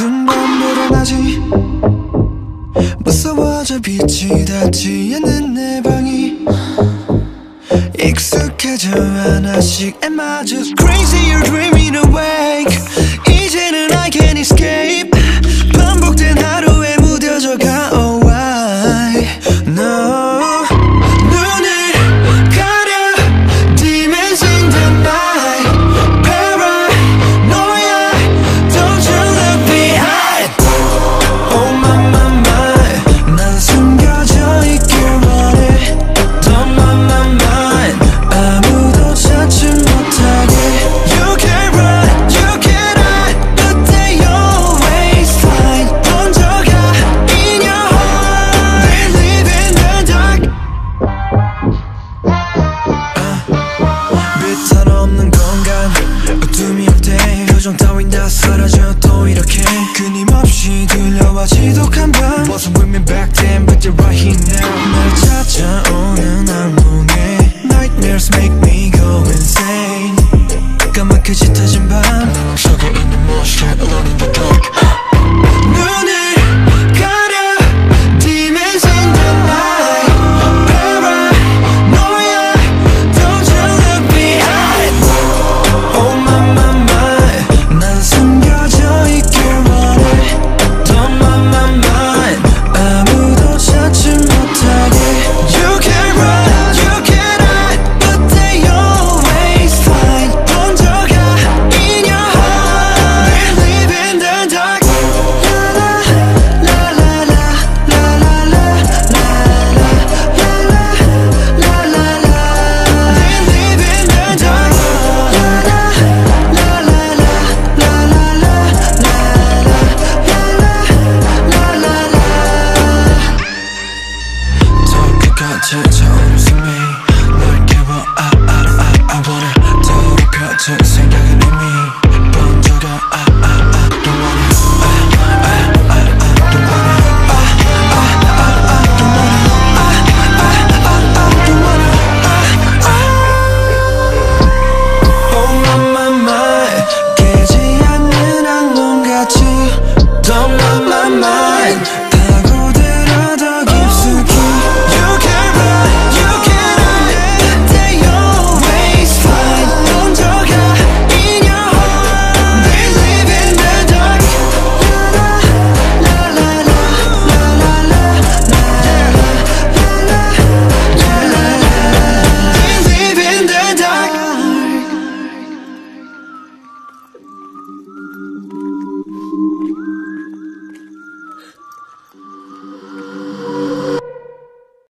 눈만 불어나지 무서워져 빛이 닿지 않는 내 방이 익숙해져 하나씩 Am I just crazy or dreaming awake 이제는 I can't escape 반복된 하루에 무뎌져가 Oh why No 눈을 가려 Demons in the night Paranoia Don't you look behind Oh my my my 난 숨겨져 있길 원해 Don't my my mind 아무도 찾지 못하게 You can run, you can hide But they always find 번져가 in your heart They live in the dark 빛 하나 없는 공간 어둠이 올 때 표정 따윈 다 사라져 또 이렇게 끊임없이 들려와 지독한 밤 Wasn't with me back then but you're right here now 날 찾아오는 악몽에 Nightmares make me go insane 까맣게 짙어진 밤 속에 있는 무엇이 alone in the dark 눈을 가려 Demons in the night Paranoia Don't you look behind Oh my my my 난 숨겨져 있길 원해 Don't my my mind 아무도 찾지 못하게 You can run, you can hide But they always find 번져가 in your heart They live in the dark La la la la la la la la la la la la They live in the dark La la la la la la la la la la 더 끝까지 처음 웃음이